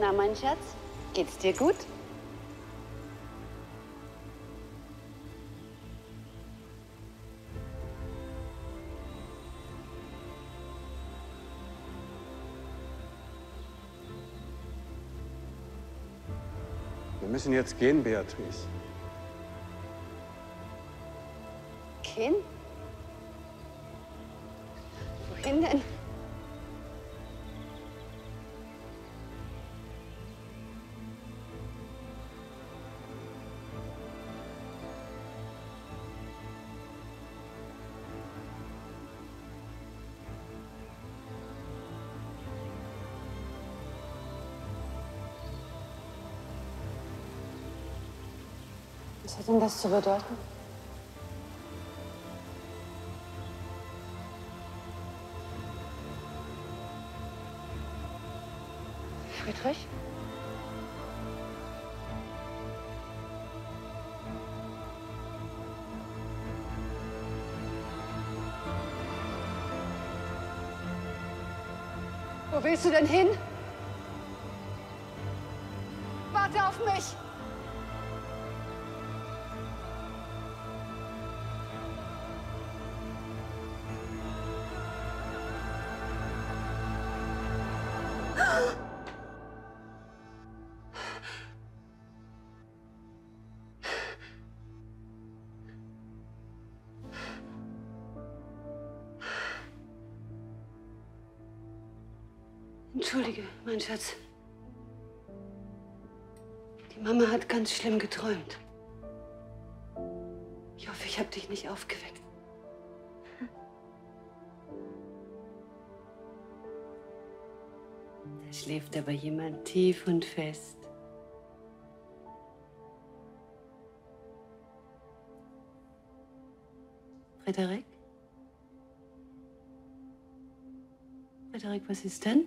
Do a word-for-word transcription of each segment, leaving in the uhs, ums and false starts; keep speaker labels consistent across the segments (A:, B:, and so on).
A: Na, mein Schatz, geht's dir gut?
B: Wir müssen jetzt gehen, Beatrice.
A: Gehen? Wohin denn? Was hat denn das zu bedeuten? Friedrich? Wo willst du denn hin? Warte auf mich! Entschuldige, mein Schatz. Die Mama hat ganz schlimm geträumt. Ich hoffe, ich habe dich nicht aufgeweckt. Da schläft aber jemand tief und fest. Frederik? Frederik, was ist denn?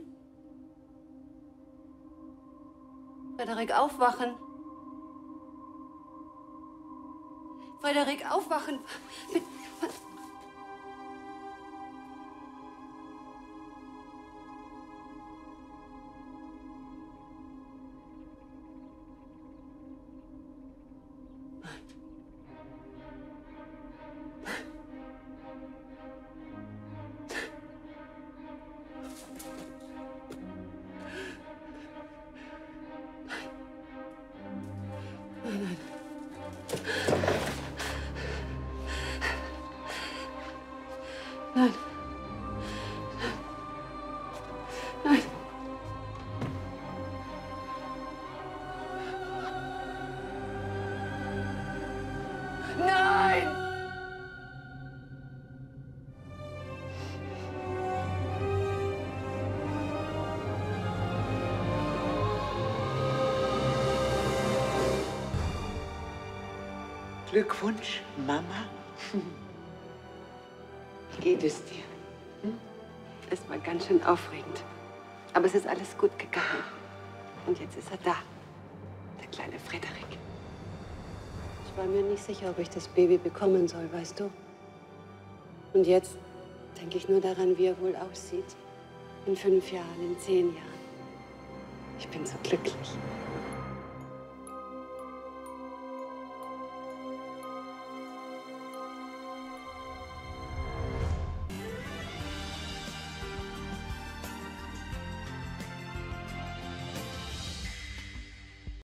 A: Frederik, aufwachen. Frederik, aufwachen. Nein, nein. Nein. Nein. Nein!
C: Glückwunsch, Mama.
A: Wie geht es dir? Hm? Es war ganz schön aufregend. Aber es ist alles gut gegangen. Und jetzt ist er da. Der kleine Frederik. Ich war mir nicht sicher, ob ich das Baby bekommen soll, weißt du? Und jetzt denke ich nur daran, wie er wohl aussieht. In fünf Jahren, in zehn Jahren. Ich bin so glücklich.